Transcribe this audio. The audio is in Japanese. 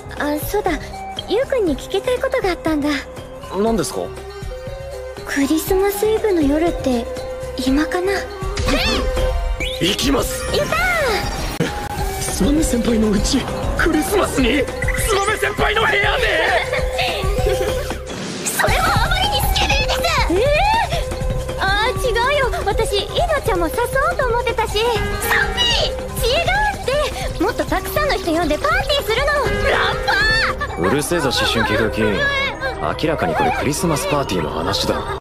あ、そうだ、ゆうくんに聞きたいことがあったんだ。 何ですか？ クリスマスイブの夜って今かな？ 行きます。 やったー！つばめ先輩のうち、クリスマスにつばめ先輩の部屋でそれはあまりにスケベです。あー、違うよ、私イナちゃんも誘おうと思ってたし。サンピー、違うって、もっとたくさんの人呼んでパーティーするの。ラッパー、 うるせえぞ思春期ガキ、明らかにこれクリスマスパーティーの話だろ。